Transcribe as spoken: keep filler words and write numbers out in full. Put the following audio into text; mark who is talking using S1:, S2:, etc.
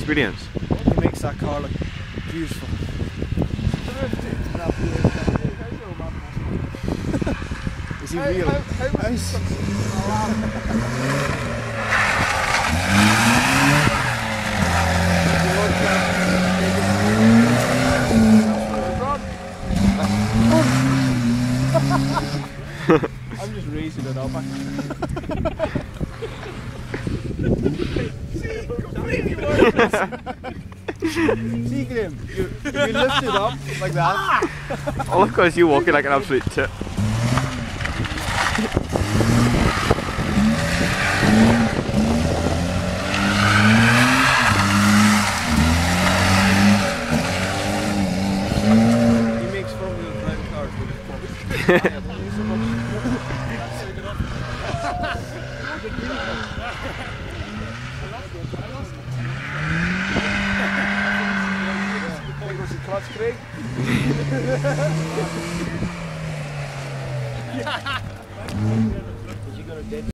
S1: experience.
S2: He makes that car look beautiful. Is he real?
S3: How, how, how
S2: Nice. I'm just raising it up. See, completely worthless. See, Graham, you, you lift it up like that.
S1: All I've got is you walking like an absolute tit.
S2: He makes front-wheel drive cars with his pump. Clutch, Craig. Is he gonna dead?